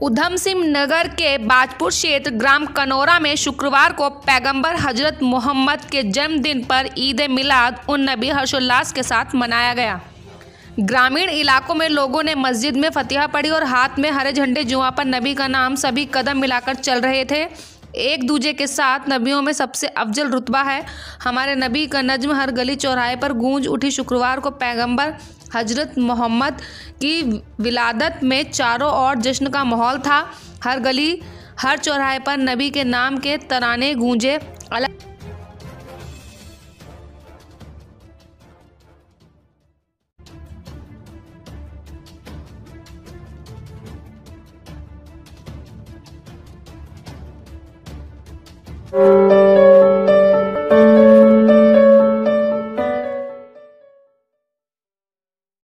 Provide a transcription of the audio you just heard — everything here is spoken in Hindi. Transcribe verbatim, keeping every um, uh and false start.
उधम सिंह नगर के बाजपुर क्षेत्र ग्राम कनौरा में शुक्रवार को पैगंबर हजरत मोहम्मद के जन्मदिन पर ईद मिलाद उन नबी हर्षोल्लास के साथ मनाया गया। ग्रामीण इलाकों में लोगों ने मस्जिद में फतिहा पढ़ी और हाथ में हरे झंडे जुआ पर नबी का नाम सभी कदम मिलाकर चल रहे थे। एक दूजे के साथ नबियों में सबसे अफजल रुतबा है। हमारे नबी का नज्म हर गली चौराहे पर गूंज उठी। शुक्रवार को पैगंबर हजरत मोहम्मद की विलादत में चारों ओर जश्न का माहौल था। हर गली हर चौराहे पर नबी के नाम के तराने गूंजे। अलग you